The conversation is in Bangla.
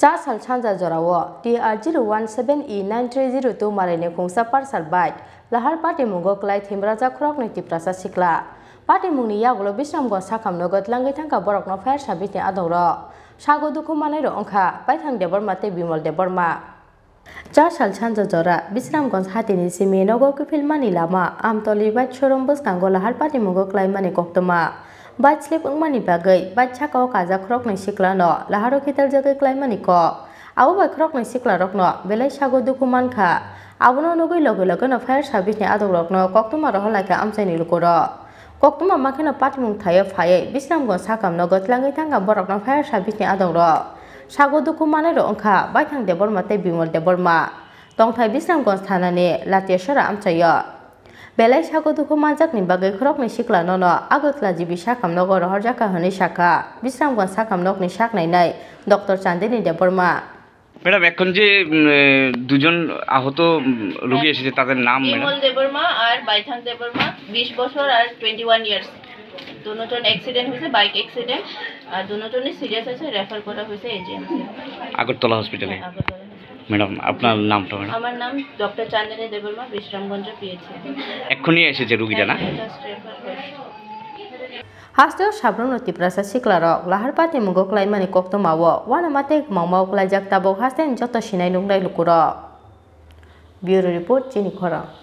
चा साल सानजा जरावो TR017E9302 मारेने खुंसा पार्सल बाइट लाहार पार्टी मुंगो क्लाय थिमराजा खुरक नै तिप्रासा सिक्ला पार्टी मुंगनि यागुलो बिश्रामगो साखामनो गतलांगै थांका बरकनो फायर साबिसनि आदंरो सागो दुखु मानायरो अंखा पाइथां देबरमा ते बिमल देबरमा 4 साल सानजा जरा बिश्रामगंज हातिनि सिमे नगो किफिलमानि लामा आमतली बाइट शोरूम बसकांगो लाहार पार्टी मुंगो क्लाय माने कक्तमा बाइट स्लिप अंगमानि बागै बाइट साकाव काजा खुरक नै सिक्लानो लाहारो खिताल जगै क्लाय मानि क आबो बाइट खुरक नै सिक्ला रकनो बेलाय सागो दुखु मानखा आबोनो नगै लगे लगेनो फायर साबिसनि आदंरकनो कक्तमा रहलायका आमसायनि लुकोरो कक्तमा माखेनो पाटिमुं थायो फायै बिश्रामगंज साकामनो गतलांगै थांगा बरकनो फायर साबिसनि आदंरो सागो दुखु मानायरो अंखा बाइथां देबरमा ते बिमल देबरमा तंथाय बिश्रामगंज थानानि लातेसरा आमसायो बेलाय सागो दुखु मानजाकनि बागै खुरकनि सिक्ला ननो आगोखला जिबि साकामनो गरहर जाका हनै शाखा बिश्रामगंज साकामनकनि साकनायनाय डक्टर चांदिनी देबरमा ম্যাডাম এখন যে দুজন আহত রোগী এসেছে তাদের নাম বিমল দেববর্মা আর বাইথাং দেববর্মা 20 বছর আর 21 ইয়ার্স দুজন অ্যাক্সিডেন্ট হয়েছে বাইক অ্যাক্সিডেন্ট আর দুজনই সিরিয়াস আছে রেফার করা হয়েছে এজিএমসি আগরতলা হসপিটালে ম্যাডাম আপনার নামটা ম্যাডাম আমার নাম ডক্টর চাঁদিনী দেববর্মা বিশ্রামগঞ্জ পিএইচসি এক্ষুনি এসেছে রোগীটা না हास्टेल साब्रनो तिप्रासा सिक्लारक लाहार पार्टी मुगो क्लाय मानि कक्तमावो वाना माते मावमाव क्लाय जाक्ताबो हास्टेल जत सिनाय नुंगनाय लुकुरो ब्यूरो रिपोर्ट चिनी खरा।